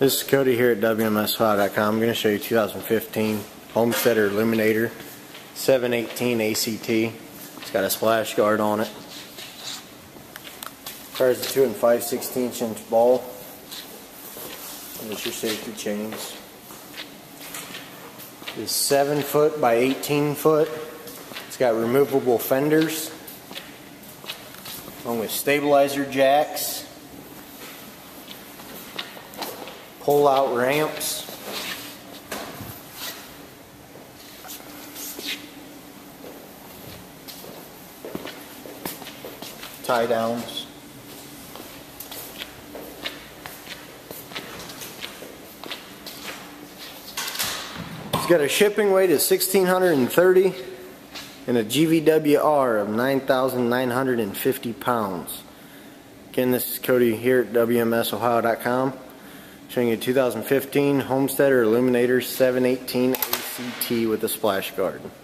This is Cody here at WMSFile.com. I'm going to show you 2015 Homesteader Aluminator 718 ACT. It's got a splash guard on it. Carries a 2 5/16 inch ball. And there's your safety chains. It's 7 foot by 18 foot. It's got removable fenders along with stabilizer jacks, pull-out ramps, tie downs. It's got a shipping weight of 1,630 and a GVWR of 9,950 pounds. Again, this is Cody here at WMSOhio.com. Showing you 2015 Homesteader Aluminator 718 ACT with a splash guard.